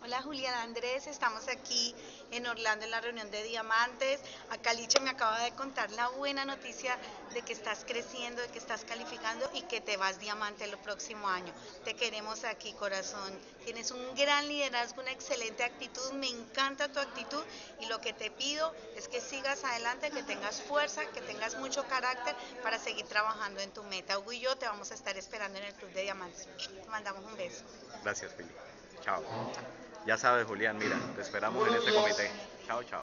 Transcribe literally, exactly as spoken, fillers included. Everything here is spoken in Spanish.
Hola Julián Andrés, estamos aquí en Orlando en la reunión de diamantes. Acá Liche me acaba de contar la buena noticia de que estás creciendo, de que estás calificando y que te vas diamante el próximo año. Te queremos aquí, corazón. Tienes un gran liderazgo, una excelente actitud, me encanta tu actitud y lo que te pido es que sigas adelante, que tengas fuerza, que tengas mucho carácter para seguir trabajando en tu meta. Hugo y yo te vamos a estar esperando en el Club de Diamantes. Te mandamos un beso. Gracias, Pili. Chao. Ya sabes, Julián, mira, te esperamos en ese comité. Chao, chao.